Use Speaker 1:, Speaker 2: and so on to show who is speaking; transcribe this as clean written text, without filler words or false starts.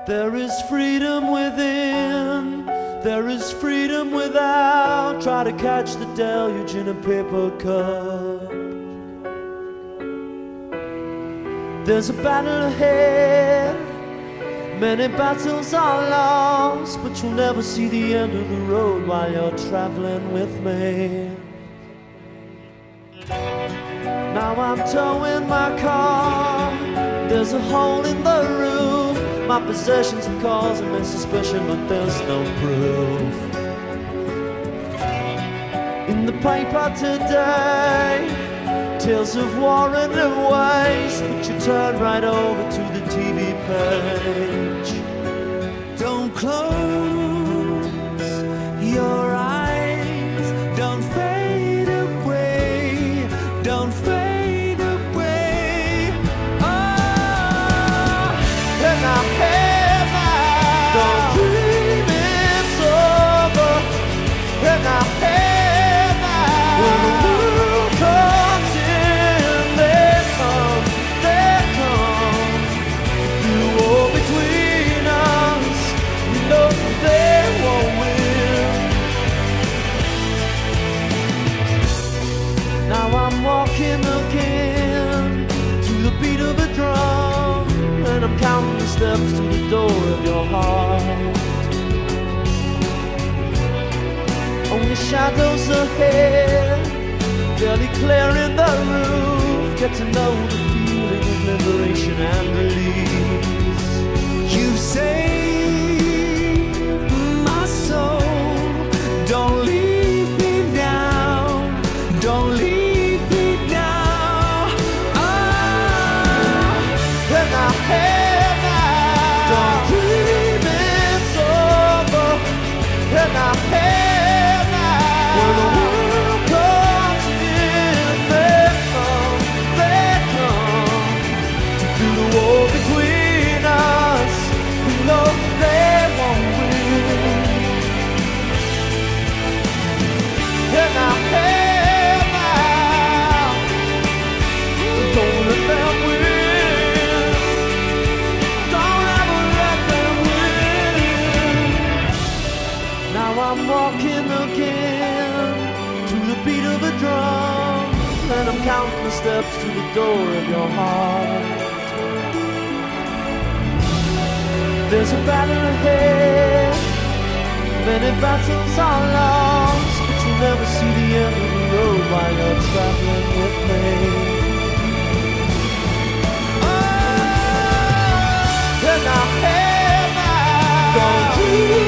Speaker 1: There is freedom within, there is freedom without. Try to catch the deluge in a paper cup. There's a battle ahead, many battles are lost, but you'll never see the end of the road while you're traveling with me. Now I'm towing my car, there's a hole in the roof. My possessions are causing me suspicion, but there's no proof. In the paper today, tales of war and of waste, but you turn right over to the TV page.
Speaker 2: Don't close your eyes, don't fade away, don't fade away. Oh,
Speaker 1: And I'm here now, don't dream it's over. And I'm here now, when the world comes in, they come. The war between us, you know they won't win. Now I'm walking again to the beat of a drum, and I'm counting the steps to the door of your heart. Only shadows ahead, barely clearing the roof. Get to know the feeling of liberation and release.
Speaker 2: you've saved my soul. Don't leave me now, don't leave me now. Oh,
Speaker 1: And I'm here now, don't dream it's over. And I'm here now, when the world comes in, they come to do the war between us. We know they won't win. And I'm here now, don't let them win. Don't ever let them win. Now I'm walking again to the beat of a drum, and I'm counting the steps to the door of your heart. There's a battle ahead, many battles are lost, but you'll never see the end of the road while you're traveling with me. Oh, and I'm here now, don't you